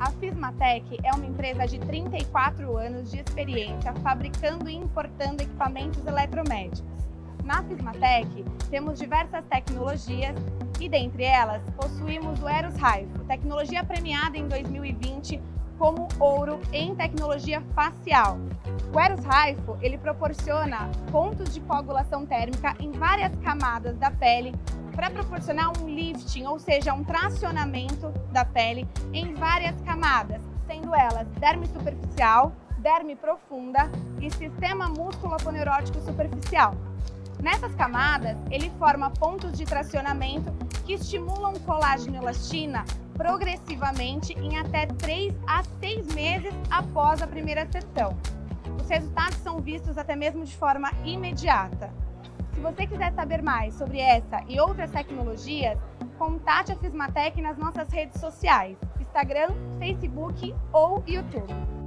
A Fismatec é uma empresa de 34 anos de experiência fabricando e importando equipamentos eletromédicos. Na Fismatec, temos diversas tecnologias e, dentre elas, possuímos o Eros Raifo, tecnologia premiada em 2020 como ouro em tecnologia facial. O Eros Raifo, ele proporciona pontos de coagulação térmica em várias camadas da pele para proporcionar um lifting, ou seja, um tracionamento da pele em várias camadas, sendo elas derme superficial, derme profunda e sistema músculo-aponeurótico superficial. Nessas camadas, ele forma pontos de tracionamento que estimulam colágeno e elastina progressivamente em até 3 a 6 meses após a primeira sessão. Os resultados são vistos até mesmo de forma imediata. Se você quiser saber mais sobre essa e outras tecnologias, contate a Fismatec nas nossas redes sociais, Instagram, Facebook ou YouTube.